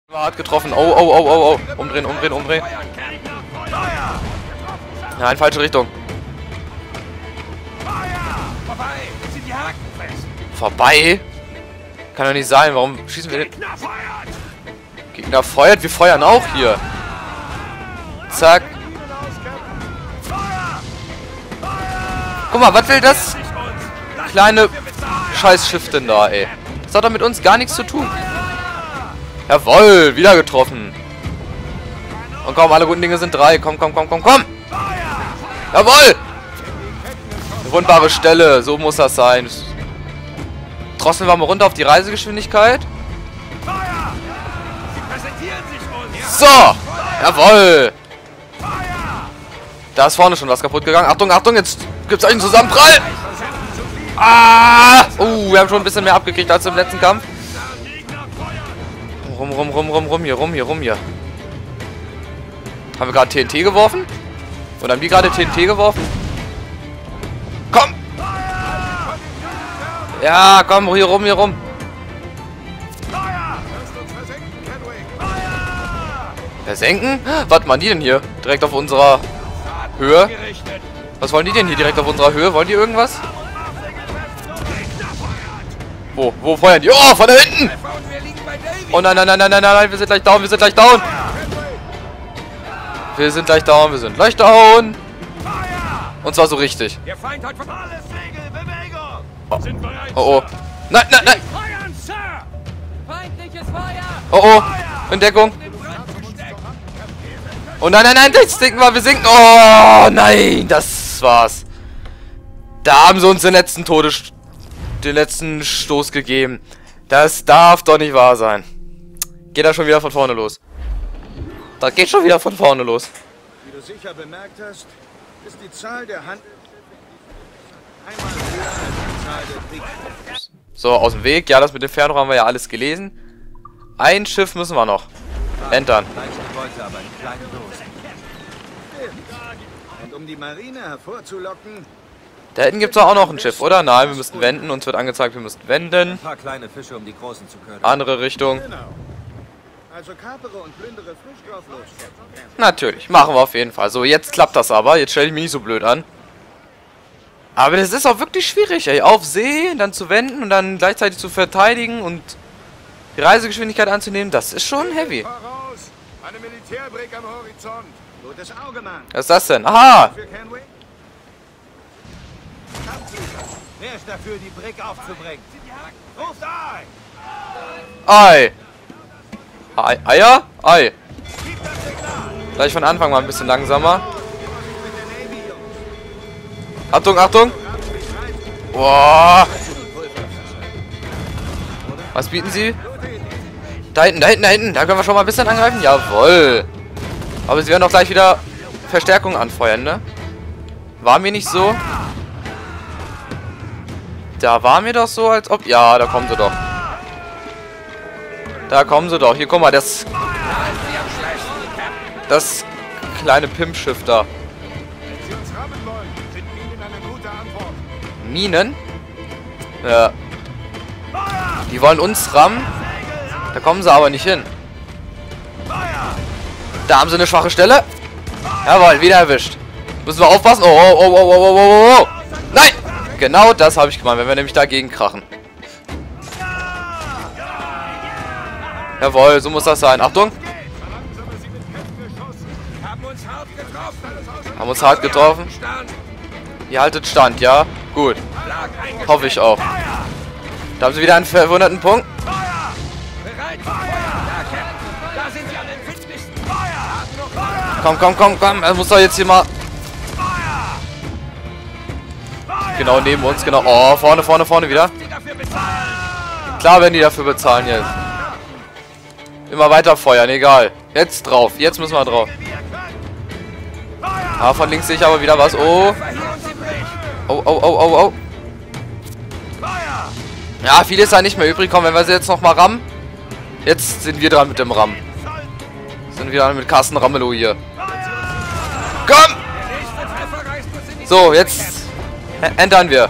Hart getroffen. Oh, oh, oh, oh, oh. Umdrehen, umdrehen, umdrehen. Nein, falsche Richtung. Vorbei? Kann doch nicht sein. Warum schießen wir den? Gegner feuert. Wir feuern auch hier. Zack. Guck mal, was will das kleine Scheißschiff denn da, ey? Das hat doch mit uns gar nichts zu tun. Jawohl, wieder getroffen. Und komm, alle guten Dinge sind 3. Komm, komm, komm, komm, komm. Jawohl. Eine rundbare Stelle, so muss das sein. Drosseln wir mal runter auf die Reisegeschwindigkeit. So, jawohl. Da ist vorne schon was kaputt gegangen. Achtung, Achtung, jetzt gibt es einen Zusammenprall. Ah! Wir haben schon ein bisschen mehr abgekriegt als im letzten Kampf. Rum, hier. Haben wir gerade TNT geworfen? Oder haben die gerade TNT geworfen? Komm! Ja, komm, hier rum. Versenken? Was machen die denn hier? Direkt auf unserer Höhe? Was wollen die denn hier direkt auf unserer Höhe? Wollen die irgendwas? Wo feuern die? Oh, von da hinten! Oh nein, wir sind gleich down, wir sind gleich down. Und zwar so richtig. Oh. Nein. Oh. In Deckung. Oh nein, das denken wir sinken. Oh nein, das war's. Da haben sie uns den letzten Stoß gegeben. Das darf doch nicht wahr sein. Geht da schon wieder von vorne los. Wie du sicher bemerkt hast, ist die Zahl der Handelsschiffe einmal höher als die Zahl der Kriegsschiffe. So, aus dem Weg. Ja, das mit dem Fernrohr haben wir ja alles gelesen. Ein Schiff müssen wir noch. Entern. Und um die Marine hervorzulocken... Da hinten gibt es auch noch ein Schiff, oder? Nein, wir müssten wenden. Uns wird angezeigt, wir müssten wenden. Ein paar kleine Fische, um die großen zu können. Andere Richtung. Also kapere und plündere frisch drauf los. Natürlich, machen wir auf jeden Fall. So, jetzt klappt das aber. Jetzt stelle ich mich nicht so blöd an. Aber das ist auch wirklich schwierig, ey. Auf See, dann zu wenden und dann gleichzeitig zu verteidigen und die Reisegeschwindigkeit anzunehmen. Das ist schon heavy. Eine Militärbrick am Horizont. Gutes Auge, Mann. Was ist das denn? Aha! Wer ist dafür, die Brick aufzubringen? Ruft Ei! Eier? Ei. Gleich von Anfang mal ein bisschen langsamer. Achtung! Boah! Was bieten sie? Da hinten. Da können wir schon mal ein bisschen angreifen. Jawohl! Aber sie werden doch gleich wieder Verstärkung anfeuern, ne? War mir nicht so? Da war mir doch so, als ob... Ja, da kommen sie doch. Hier, guck mal, das kleine Pimpschiff da. Minen? Ja. Die wollen uns rammen. Da kommen sie aber nicht hin. Da haben sie eine schwache Stelle. Jawohl, wieder erwischt. Müssen wir aufpassen. Oh. Nein! Genau das habe ich gemeint, wenn wir nämlich dagegen krachen. Jawohl, so muss das sein. Achtung! Haben uns hart getroffen. Ihr haltet Stand, ja? Gut. Hoffe ich auch. Da haben sie wieder einen verwunderten Punkt. Komm. Er muss doch jetzt hier mal... Genau, neben uns, genau. Oh, vorne wieder. Klar werden die dafür bezahlen jetzt. Immer weiter feuern, egal. Jetzt drauf, jetzt müssen wir drauf. Ah, von links sehe ich aber wieder was. Oh. Ja, viel ist da nicht mehr übrig. Komm, wenn wir sie jetzt nochmal rammen. Jetzt sind wir dran mit dem Rammen. Sind wir dran mit Carsten Ramelow hier. Komm! So, jetzt entern wir.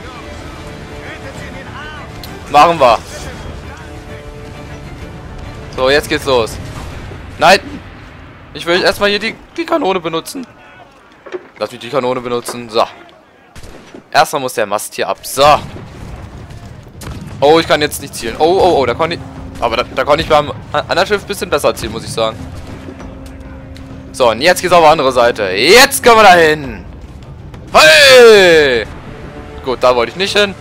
Machen wir. So, jetzt geht's los. Nein! Ich will erstmal hier die Kanone benutzen. Lass mich die Kanone benutzen. So. Erstmal muss der Mast hier ab. So. Oh, ich kann jetzt nicht zielen. Oh, da konnte ich... Aber da konnte ich beim anderen Schiff ein bisschen besser zielen, muss ich sagen. So, und jetzt geht's auf die andere Seite. Jetzt können wir da hin. Hey! Gut, da wollte ich nicht hin.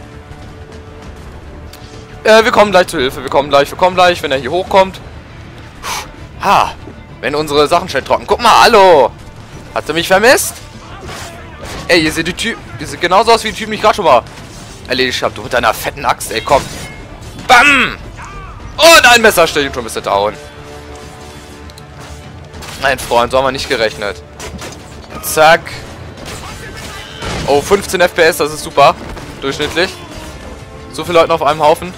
Wir kommen gleich zur Hilfe. Wir kommen gleich, wenn er hier hochkommt. Ha! Wenn unsere Sachen schnell trocken. Guck mal, hallo! Hast du mich vermisst? Ey, ihr seht die Typen. Die sieht genauso aus wie die Typen, die ich gerade schon mal erledigt habe. Du mit deiner fetten Axt, ey, komm. Bam! Und ein Messerstich und schon bist du down. Mein Freund, so haben wir nicht gerechnet. Zack. Oh, 15 FPS, das ist super. Durchschnittlich. So viele Leute auf einem Haufen.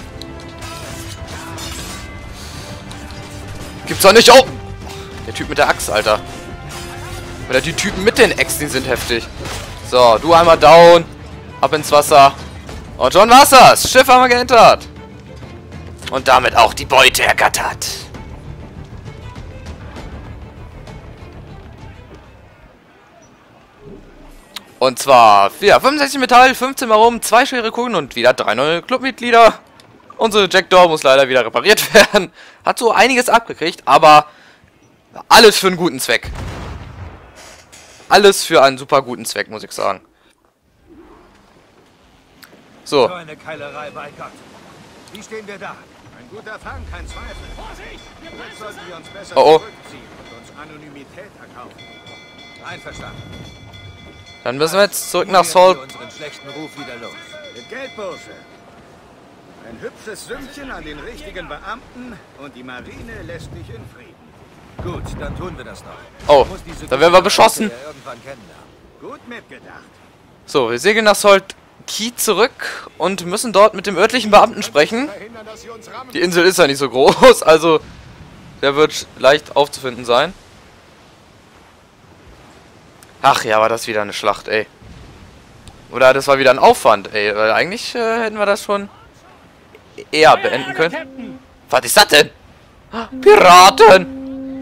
Gibt's doch nicht. Oh! Der Typ mit der Axt, Alter. Oder die Typen mit den Äxten, die sind heftig. So, du einmal down. Ab ins Wasser. Und schon war's das. Schiff haben wir geentert. Und damit auch die Beute ergattert. Und zwar, ja, 65 Metall, 15 mal rum, 2 schwere Kugeln und wieder 3 neue Clubmitglieder. Unsere Jackdaw muss leider wieder repariert werden. Hat so einiges abgekriegt, aber alles für einen guten Zweck. Alles für einen super guten Zweck, muss ich sagen. So. Eine Keilerei bei Gott. Wie stehen wir da? Ein guter Fang, kein Zweifel. Vorsicht! Jetzt sollten wir uns besser zurückziehen und uns Anonymität erkaufen. Einverstanden. Dann müssen wir jetzt zurück nach Salt. Unseren schlechten Ruf wieder los. Mit Geld, Bursche. Ein hübsches Sümmchen an den richtigen Beamten und die Marine lässt dich in Frieden. Gut, dann tun wir das noch. Oh, da werden wir beschossen. Gut mitgedacht. So, wir segeln nach Salt Key zurück und müssen dort mit dem örtlichen Beamten sprechen. Die Insel ist ja nicht so groß, also der wird leicht aufzufinden sein. Ach ja, war das wieder eine Schlacht, ey. Oder das war wieder ein Aufwand, ey. Weil eigentlich hätten wir das schon eher beenden können. Was ist das denn? Piraten!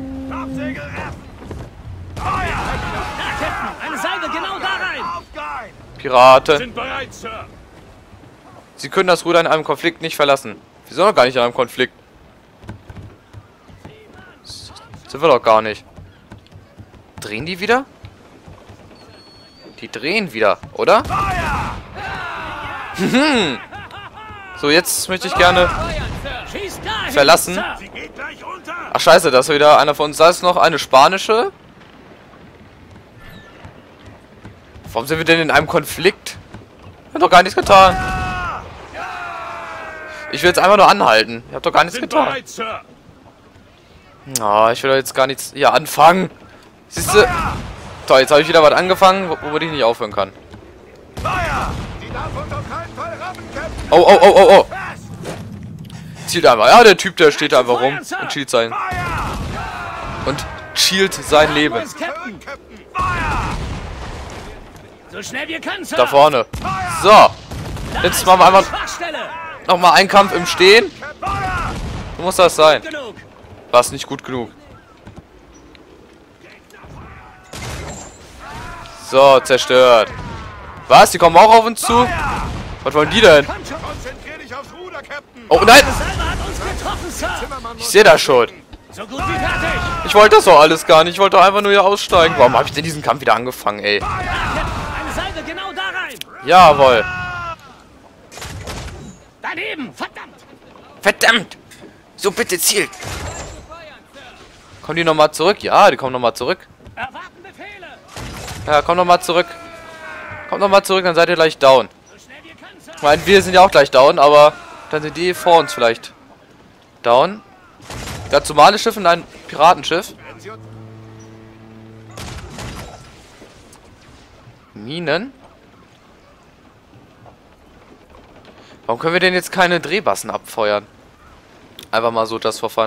Eine Seile genau da rein! Piraten. Sind bereit, Sir. Sie können das Ruder in einem Konflikt nicht verlassen. Wir sind doch gar nicht in einem Konflikt. Sind wir doch gar nicht. Drehen die wieder? Die drehen wieder, oder? So, jetzt möchte ich gerne verlassen. Ach scheiße, da ist wieder einer von uns. Da ist noch eine spanische. Warum sind wir denn in einem Konflikt? Ich hab doch gar nichts getan. Ich will jetzt einfach nur anhalten. Ich hab doch gar nichts getan. Oh, ich will doch jetzt gar nichts hier anfangen. Siehst du? Toll, jetzt habe ich wieder was angefangen, wo ich nicht aufhören kann. Oh. Zielt einfach. Ja, der Typ, der steht da einfach rum und chillt sein. Und chillt sein Leben. Da vorne. So. Jetzt machen wir einfach nochmal einen Kampf im Stehen. So muss das sein. War es nicht gut genug. So, zerstört. Was? Die kommen auch auf uns zu? Was wollen die denn? Oh nein! Ich sehe das schon. Ich wollte das doch alles gar nicht. Ich wollte doch einfach nur hier aussteigen. Warum habe ich denn diesen Kampf wieder angefangen, ey? Jawohl. Daneben, verdammt! Verdammt! So, bitte zielt! Kommen die nochmal zurück? Ja, die kommen nochmal zurück. Erwarten Befehle! Ja, komm nochmal zurück. Kommt nochmal zurück, dann seid ihr gleich down. Ich meine, wir sind ja auch gleich down, aber dann sind die vor uns vielleicht down. Das somale Schiff und ein Piratenschiff. Minen. Warum können wir denn jetzt keine Drehbassen abfeuern? Einfach mal so das Verfahren.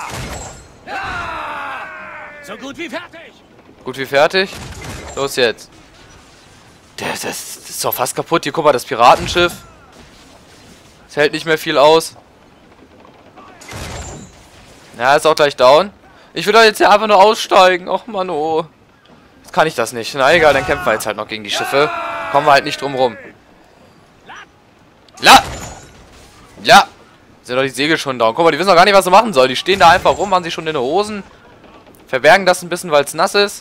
So gut wie fertig! Gut wie fertig. Los jetzt. Das ist doch fast kaputt. Hier, guck mal, das Piratenschiff. Es hält nicht mehr viel aus. Ja, ist auch gleich down. Ich will doch jetzt hier einfach nur aussteigen. Och, Mann, oh. Jetzt kann ich das nicht. Na egal, dann kämpfen wir jetzt halt noch gegen die Schiffe. Kommen wir halt nicht drum rum. Ja. Sind doch die Segel schon down. Guck mal, die wissen doch gar nicht, was sie machen sollen. Die stehen da einfach rum, machen sich schon in den Hosen. Verbergen das ein bisschen, weil es nass ist.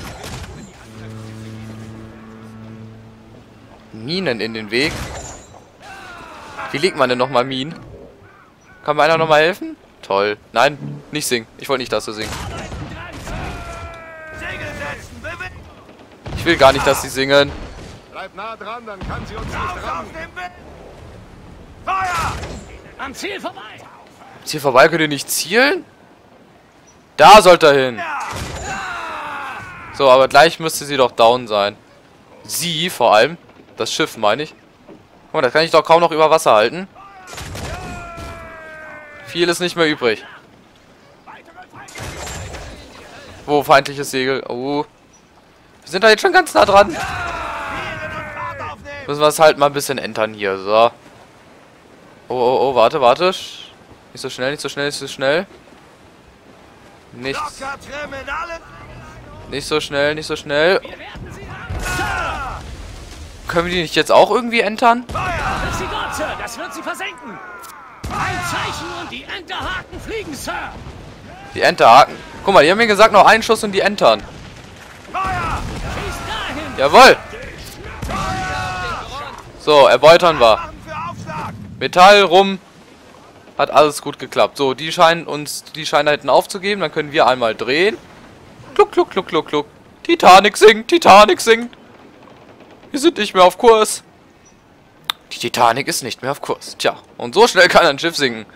Minen in den Weg. Wie legt man denn nochmal Minen? Kann mir einer nochmal helfen? Toll. Nein, nicht singen. Ich wollte nicht, dass du singst. Ich will gar nicht, dass sie singen. Bleib nah dran, dann kann sie uns nicht rammen. Feuer! Am Ziel vorbei! Ziel vorbei, könnt ihr nicht zielen? Da sollte er hin. So, aber gleich müsste sie doch down sein. Sie vor allem. Das Schiff, meine ich. Guck mal, das kann ich doch kaum noch über Wasser halten. Viel ist nicht mehr übrig. Wo, feindliches Segel. Oh. Wir sind da jetzt schon ganz nah dran. Müssen wir es halt mal ein bisschen entern hier. So. Oh, warte. Nicht so schnell, nicht so schnell, nicht so schnell. Nicht so schnell, nicht so schnell. Können wir die nicht jetzt auch irgendwie entern? Das sie dort, Sir. Das wird sie versenken. Ein Zeichen und die Enterhaken fliegen, Sir. Die Enterhaken. Guck mal, die haben mir gesagt, noch einen Schuss und die entern. Schieß dahin. Jawohl. So, erbeutern wir. Metall rum. Hat alles gut geklappt. So, die scheinen da hinten aufzugeben. Dann können wir einmal drehen. Kluck, kluck, kluck, kluck, kluck. Titanic sinkt, Titanic sinkt. Wir sind nicht mehr auf Kurs. Die Titanic ist nicht mehr auf Kurs. Tja, und so schnell kann ein Schiff sinken.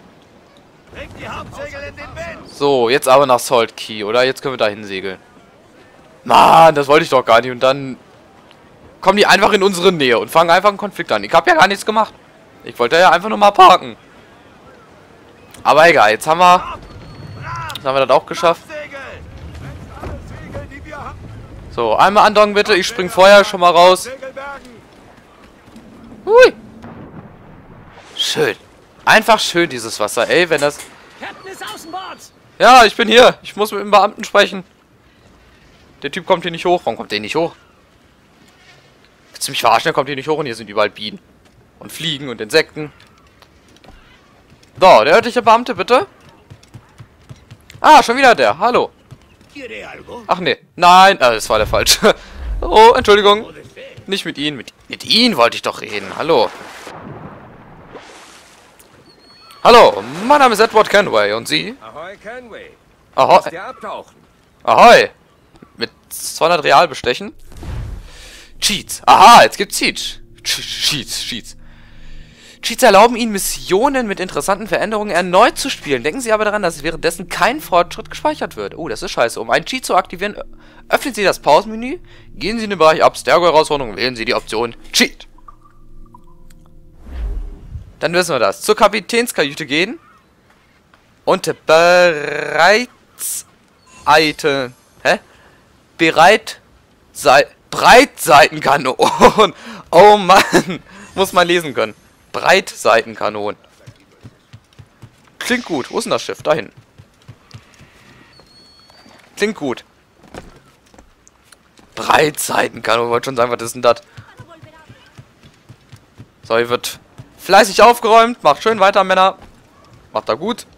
So, jetzt aber nach Salt Key, oder? Jetzt können wir da hinsegeln. Mann, das wollte ich doch gar nicht. Und dann kommen die einfach in unsere Nähe und fangen einfach einen Konflikt an. Ich habe ja gar nichts gemacht. Ich wollte ja einfach nur mal parken. Aber egal, jetzt haben wir das auch geschafft. So, einmal andocken bitte. Ich spring vorher schon mal raus. Hui. Schön. Einfach schön, dieses Wasser. Ey, wenn das... Captain ist außenbord. Ja, ich bin hier. Ich muss mit dem Beamten sprechen. Der Typ kommt hier nicht hoch. Warum kommt der nicht hoch? Willst du mich verarschen? Der kommt hier nicht hoch und hier sind überall Bienen. Und Fliegen und Insekten. So, der örtliche Beamte, bitte. Ah, schon wieder der. Hallo. Ach nee. Nein, das war der falsche. Oh, Entschuldigung. Nicht mit Ihnen. Mit Ihnen wollte ich doch reden. Hallo. Hallo, mein Name ist Edward Kenway. Und Sie? Ahoi, Kenway. Ahoi. Lass dir abtauchen. Ahoi. Mit 200 Real bestechen? Cheats. Aha, jetzt gibt's Cheats. Cheats. Cheats erlauben Ihnen, Missionen mit interessanten Veränderungen erneut zu spielen. Denken Sie aber daran, dass währenddessen kein Fortschritt gespeichert wird. Oh, das ist scheiße. Um einen Cheat zu aktivieren, öffnen Sie das Pausenmenü, gehen Sie in den Bereich Abstergo-Herausforderung und wählen Sie die Option Cheat. Dann wissen wir das. Zur Kapitänskajüte gehen. Und Breitseitenkanonen. Oh Mann. Muss man lesen können. Breitseitenkanonen. Klingt gut. Wo ist denn das Schiff? Da hinten. Klingt gut. Breitseitenkanonen. Ich wollte schon sagen, was ist denn das? So, hier wird fleißig aufgeräumt. Macht schön weiter, Männer. Macht da gut.